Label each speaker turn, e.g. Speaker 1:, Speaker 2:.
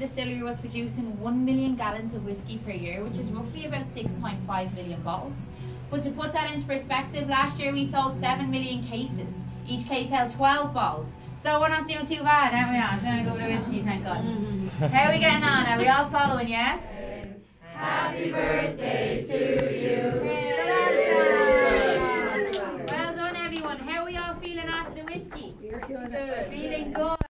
Speaker 1: distillery was producing 1 million gallons of whiskey per year, which is roughly about 6.5 million bottles. But to put that into perspective, last year we sold 7 million cases. Each case held 12 bottles. So we're not doing too bad, aren't we not? It's going to go with the whiskey, thank God. How are we getting on? Are we all following, yeah?
Speaker 2: Happy birthday to you.
Speaker 1: Well done, everyone. How are we all feeling after the whiskey? Feeling good.